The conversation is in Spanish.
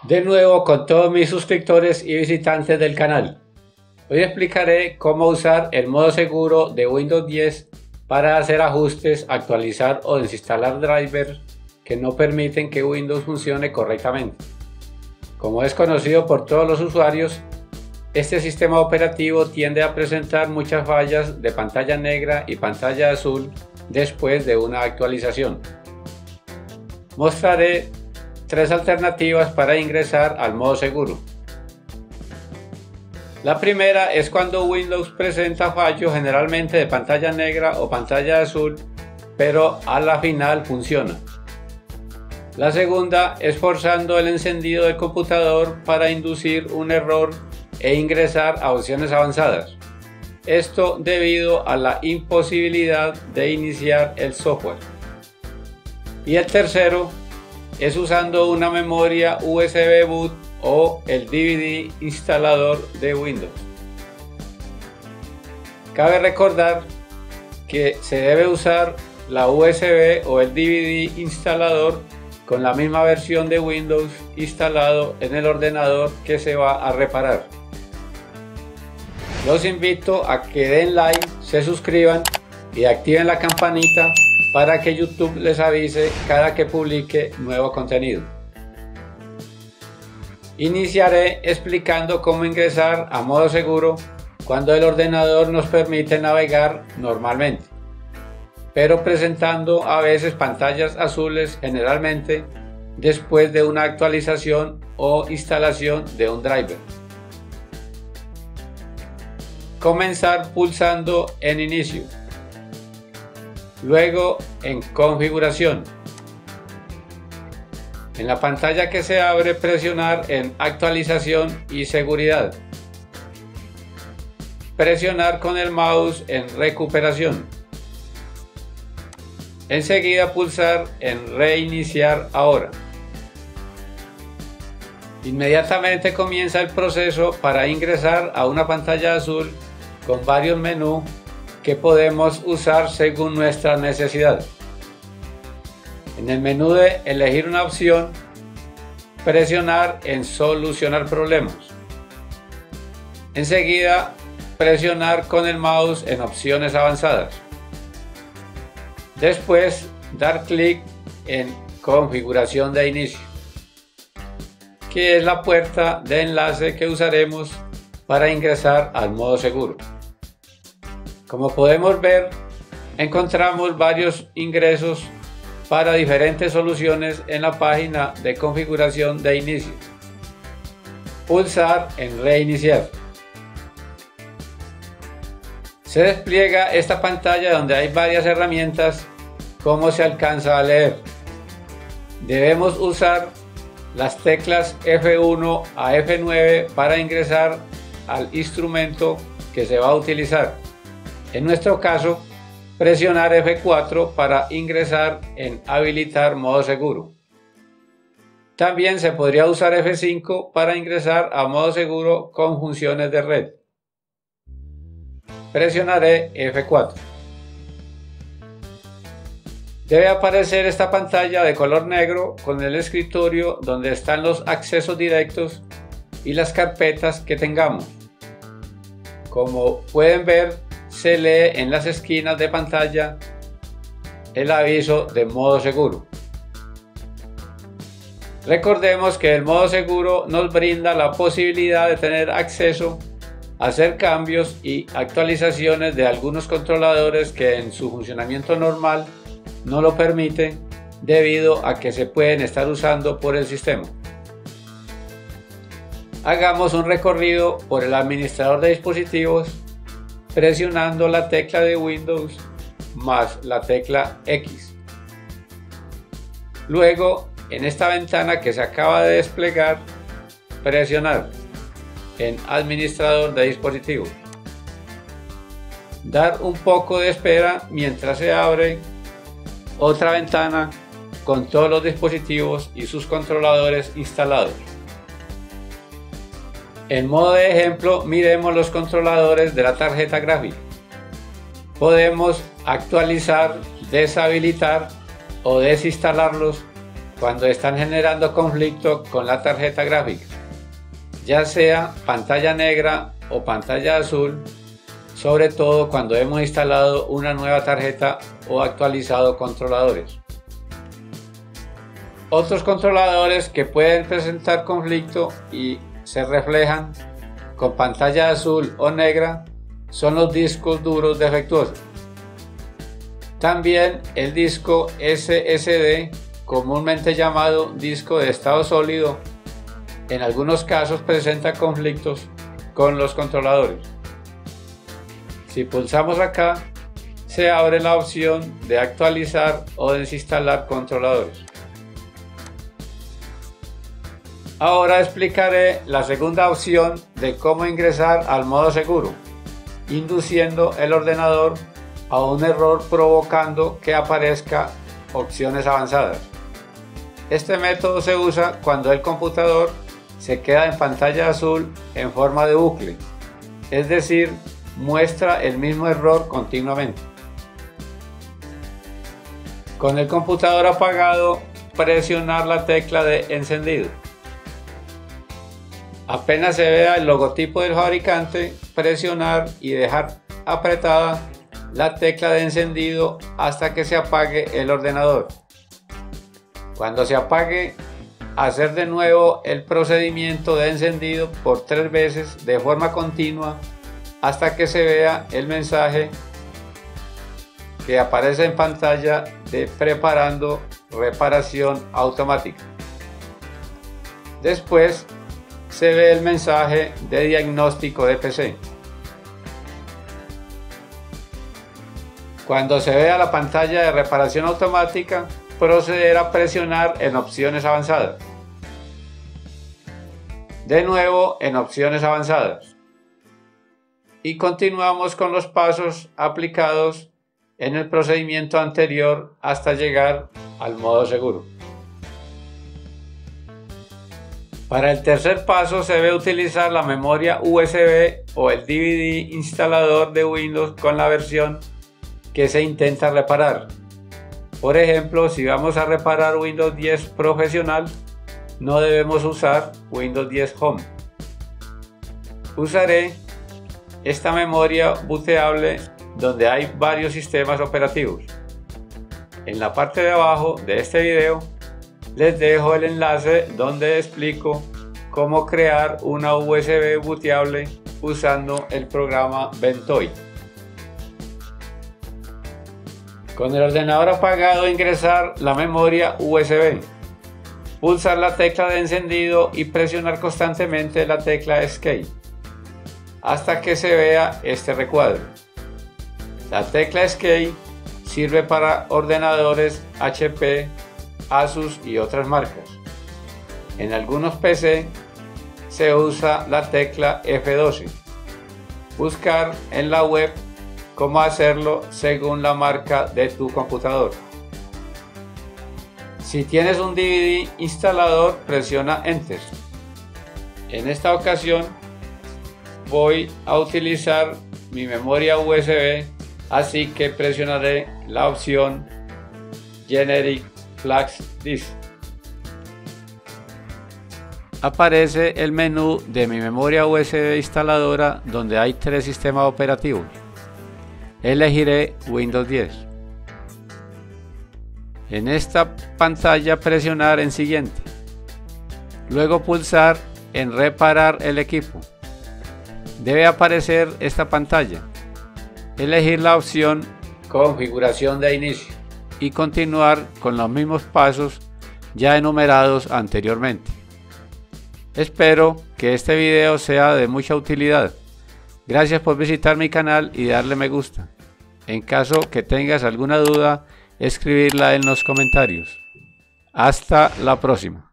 De nuevo con todos mis suscriptores y visitantes del canal. Hoy explicaré cómo usar el modo seguro de Windows 10 para hacer ajustes, actualizar o desinstalar drivers que no permiten que Windows funcione correctamente. Como es conocido por todos los usuarios, este sistema operativo tiende a presentar muchas fallas de pantalla negra y pantalla azul después de una actualización. Mostraré tres alternativas para ingresar al modo seguro. La primera es cuando Windows presenta fallos generalmente de pantalla negra o pantalla azul, pero a la final funciona. La segunda es forzando el encendido del computador para inducir un error e ingresar a opciones avanzadas. Esto debido a la imposibilidad de iniciar el software. Y el tercero es usando una memoria USB boot o el DVD instalador de Windows. Cabe recordar que se debe usar la USB o el DVD instalador con la misma versión de Windows instalado en el ordenador que se va a reparar. Los invito a que den like, se suscriban y activen la campanita para que YouTube les avise cada que publique nuevo contenido. Iniciaré explicando cómo ingresar a modo seguro cuando el ordenador nos permite navegar normalmente, pero presentando a veces pantallas azules generalmente después de una actualización o instalación de un driver. Comenzar pulsando en Inicio. Luego en Configuración. En la pantalla que se abre, presionar en Actualización y Seguridad. Presionar con el mouse en Recuperación. Enseguida pulsar en Reiniciar ahora. Inmediatamente comienza el proceso para ingresar a una pantalla azul con varios menús que podemos usar según nuestra necesidad. En el menú de elegir una opción, presionar en Solucionar problemas. Enseguida, presionar con el mouse en Opciones avanzadas. Después, dar clic en Configuración de inicio, que es la puerta de enlace que usaremos para ingresar al modo seguro. Como podemos ver, encontramos varios ingresos para diferentes soluciones en la página de configuración de inicio. Pulsar en Reiniciar. Se despliega esta pantalla donde hay varias herramientas, como se alcanza a leer. Debemos usar las teclas F1 a F9 para ingresar al instrumento que se va a utilizar. En nuestro caso, presionar F4 para ingresar en Habilitar modo seguro. También se podría usar F5 para ingresar a modo seguro con funciones de red. Presionaré F4. Debe aparecer esta pantalla de color negro con el escritorio donde están los accesos directos y las carpetas que tengamos. Como pueden ver, se lee en las esquinas de pantalla el aviso de modo seguro. Recordemos que el modo seguro nos brinda la posibilidad de tener acceso a hacer cambios y actualizaciones de algunos controladores que en su funcionamiento normal no lo permiten debido a que se pueden estar usando por el sistema. Hagamos un recorrido por el administrador de dispositivos presionando la tecla de Windows más la tecla X. Luego, en esta ventana que se acaba de desplegar, presionar en Administrador de dispositivos. Dar un poco de espera mientras se abre otra ventana con todos los dispositivos y sus controladores instalados. En modo de ejemplo, miremos los controladores de la tarjeta gráfica. Podemos actualizar, deshabilitar o desinstalarlos cuando están generando conflicto con la tarjeta gráfica, ya sea pantalla negra o pantalla azul, sobre todo cuando hemos instalado una nueva tarjeta o actualizado controladores. Otros controladores que pueden presentar conflicto y se reflejan con pantalla azul o negra son los discos duros defectuosos. También el disco SSD, comúnmente llamado disco de estado sólido, en algunos casos presenta conflictos con los controladores. Si pulsamos acá, se abre la opción de actualizar o desinstalar controladores. Ahora explicaré la segunda opción de cómo ingresar al modo seguro, induciendo el ordenador a un error provocando que aparezca opciones avanzadas. Este método se usa cuando el computador se queda en pantalla azul en forma de bucle, es decir, muestra el mismo error continuamente. Con el computador apagado, presionar la tecla de encendido. Apenas se vea el logotipo del fabricante, presionar y dejar apretada la tecla de encendido hasta que se apague el ordenador. Cuando se apague, hacer de nuevo el procedimiento de encendido por 3 veces de forma continua hasta que se vea el mensaje que aparece en pantalla de preparando reparación automática. Después se ve el mensaje de diagnóstico de PC. Cuando se vea la pantalla de reparación automática, proceder a presionar en opciones avanzadas. De nuevo en opciones avanzadas. Y continuamos con los pasos aplicados en el procedimiento anterior hasta llegar al modo seguro. Para el tercer paso se debe utilizar la memoria USB o el DVD instalador de Windows con la versión que se intenta reparar. Por ejemplo, si vamos a reparar Windows 10 Profesional, no debemos usar Windows 10 Home. Usaré esta memoria booteable donde hay varios sistemas operativos. En la parte de abajo de este video les dejo el enlace donde explico cómo crear una USB booteable usando el programa Ventoy. Con el ordenador apagado, ingresar la memoria USB, pulsar la tecla de encendido y presionar constantemente la tecla Escape hasta que se vea este recuadro. La tecla Escape sirve para ordenadores HP, Asus y otras marcas. En algunos PC se usa la tecla F12. Buscar en la web cómo hacerlo según la marca de tu computador. Si tienes un DVD instalador, presiona Enter. En esta ocasión voy a utilizar mi memoria USB, así que presionaré la opción Generic Flash Disk. Aparece el menú de mi memoria USB instaladora donde hay 3 sistemas operativos. Elegiré Windows 10. En esta pantalla presionar en Siguiente. Luego pulsar en Reparar el equipo. Debe aparecer esta pantalla. Elegir la opción Configuración de inicio y continuar con los mismos pasos ya enumerados anteriormente. Espero que este video sea de mucha utilidad. Gracias por visitar mi canal y darle me gusta. En caso que tengas alguna duda, escribirla en los comentarios. Hasta la próxima.